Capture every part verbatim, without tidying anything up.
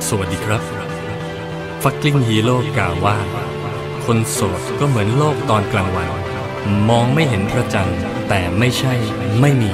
สวัสดีครับฟักกิ้งฮีโร่กล่าวว่าคนโสดก็เหมือนโลกตอนกลางวันมองไม่เห็นพระจันทร์แต่ไม่ใช่ไม่มี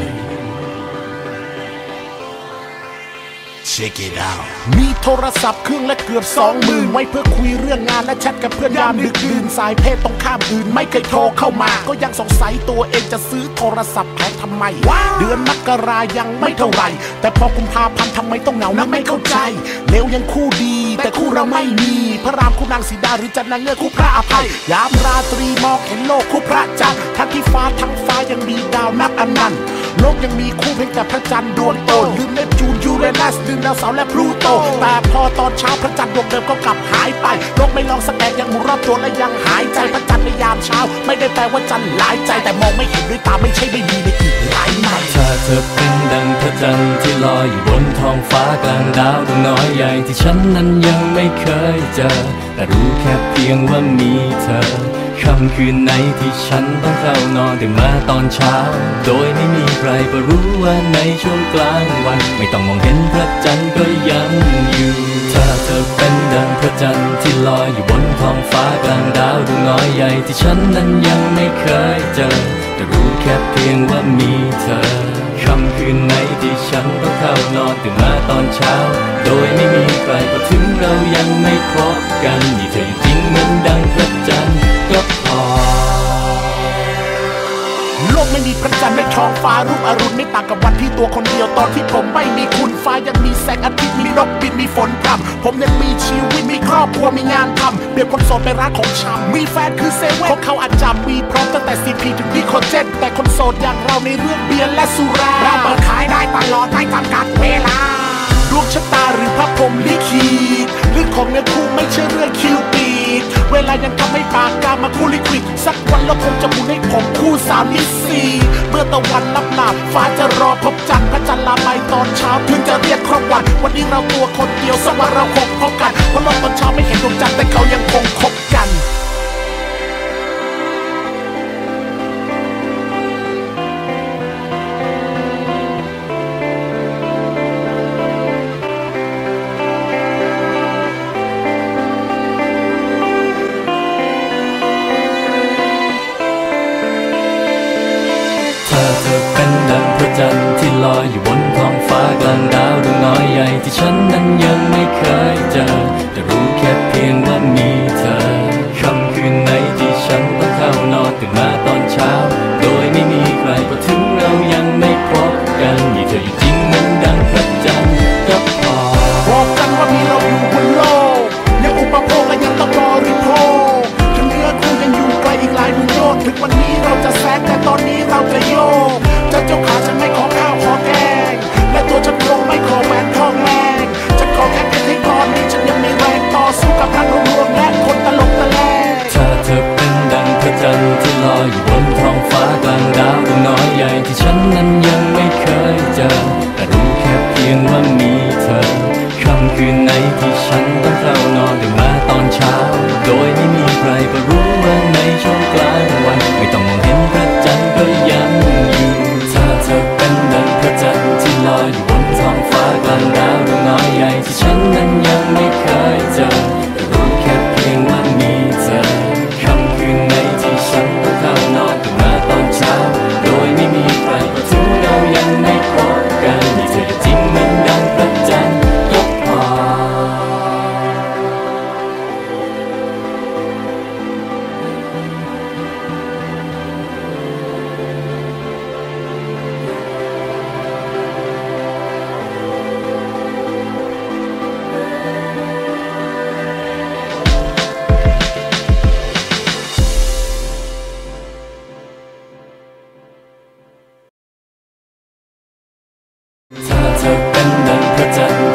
มีโทรศัพท์เครื่องและเกือบสองหมื่นไว้เพื่อคุยเรื่องงานและแชทกับเพื่อนยามดึกดื่นสายเพศตรงข้ามอื่นไม่เคยโทรเข้ามาก็ยังสงสัยตัวเองจะซื้อโทรศัพท์แพงทำไมเดือนมกรายังไม่เท่าไหร่แต่พอกุมภาพันธ์ทำไมต้องเหงานะไม่เข้าใจเลวยังคู่ดีแต่คู่เราไม่มีพระรามคู่นางสีดาหรือจันนางเงือกคู่พระอภัยยามราตรีมองเห็นโลกคู่พระจันทร์ทั้งที่ฟ้าทั้งฟ้ายังมีดาวนับอนันต์โลกยังมีคู่เพียงแต่พระจันทร์ดวงโตลืมเนปจูนยูเรนัสลืมดาวเสาร์และพลูโตแต่พอตอนเช้าพระจันทร์ดวงเดิมก็กลับหายไปโลกไม่ลองสแกนยังหมุนรอบตัวและยังหายใจพระจันทร์ในยามเช้าไม่ได้แปลว่าจันทร์หลายใจแต่มองไม่เห็นด้วยตาไม่ใช่ไม่มีในอีกหลายไมล์ถ้าเธอเป็นดังพระจันทร์ที่ลอยอยู่บนท้องฟ้ากลางดาวดวงน้อยใหญ่ที่ฉันนั้นยังไม่เคยเจอแต่รู้แค่เพียงว่ามีเธอค่ำคืนไหนที่ฉันต้องเข้านอนตื่นมาตอนเช้าโดยไม่มีใครก็รู้ว่าในช่วงกลางวันไม่ต้องมองเห็นพระจันทร์ก็ยังอยู่ถ้าเธอเป็นดังพระจันทร์ที่ลอยอยู่บนท้องฟ้ากลางดาวดวงน้อยใหญ่ที่ฉันนั้นยังไม่เคยเจอแต่รู้แค่เพียงว่ามีเธอค่ำคืนไหนที่ฉันต้องเข้านอนตื่นมาตอนเช้าโดยไม่มีใครพอถึงเรายังไม่พบกันนี่เธออยู่จริงเหมือนดังพระจันทร์ก็พอโลกไม่มีพระจันทร์ในท้องฟ้ารุ่งอรุณไม่ต่างกับวันที่ตัวคนเดียวตอนที่ผมไม่มีคุณฟ้ายังมีแสงอาทิตย์มีนกบินมีฝนพรำผมยังมีชีวิตมีครอบครัวมีงานทำเปรียบคนโสดไปร้านของชำมีแฟนคือเซเว่นของเขาอาจจะมีพร้อมตั้งแต่ซีพีถึงดีโคเจนแต่คนโสดอย่างเราในเรื่องเบียร์และสุราเราเปิดขายได้ตลอดไม่จำกัดเวลาดวงชะตาหรือพระพรหมลิขิตเรื่องของเนื้อคู่ไม่ใช่เรื่องคิวปิดเวลายังทำให้ปากกามาคู่ลิควิดสักวันเราคงจะหมุนให้ผมคู่สามนิสี่เมื่อตะวันลับหลับฟ้าจะรอพบจันทร์พระจันทร์ลาไปตอนเช้าถึงจะเรียกครบวันวันนี้เราตัวคนเดียวสักวันเราคงพบกันเพราะโลกตอนเช้าไม่เห็นดวงจันทร์แต่เขายังคงคบกันถ้าเธอเป็นดังพระจันทร์ที่ลอยอยู่บนท้องฟ้ากลางดาวดวงน้อยใหญ่ที่ฉันนั้นยังไม่เคยเจอแต่รู้แค่เพียงว่ามีเธอค่ำคืนไหนที่ฉันต้องเข้านอนตื่นมาตอนเช้าโดยไม่มีใครพอถึงเรายังไม่พบกันนี่เธออยู่จริงเหมือนดังพระจันทร์ก็พอบอกกันว่ามีเราอยู่บนโลกยังอุปโภคและยังต้องบริโภคถึงเนื้อคู่ยังอยู่ไกลอีกหลายหมื่นโยชน์ถึงวันนี้เราจะแซงแต่ตอนนี้เราจะโยกจะเจ้าขาฉันไม่ขอข้าวขอแกงและตัวฉันคงไม่ขอแหวนทองแรงฉันขอแค่เพียงให้ตอนนี้ฉันยังมีแรงต่อสู้กับทางรวมและคนตลกตะแลถ้าเธอเป็นดังพระจันทร์ที่ลอยอยู่บนท้องฟ้ากลางดาวดวงน้อยใหญ่ที่ฉันนั้นยังไม่เคยเจอแต่รู้แค่เพียงว่ามีเธอค่ำคืนไหนที่ฉันต้องเข้านอนตื่นมาตอนเช้าโดยไม่มีใครก็รู้ว่าในช่วงกลางวันไม่ต้องมองเห็นพระจันทร์ก็ยังอยู่ถ้าเธอเป็นดังพระจันทร์ที่ลอยอยู่บนท้องฟ้ากลางดาวดวงน้อยใหญ่ที่ฉันนั้นยังไม่เคยเจอแต่รู้แค่เพียงว่ามีเธอค่ำคืนไหนที่ฉันต้องเข้านอนตื่นมาตอนเช้าโดยไม่มีใครก็ถึงเรายังไม่พบกันนี่เธอจริงเหมือนดังพระจันทร์ก็พอถ้าเธอเป็นดังพระจันทร์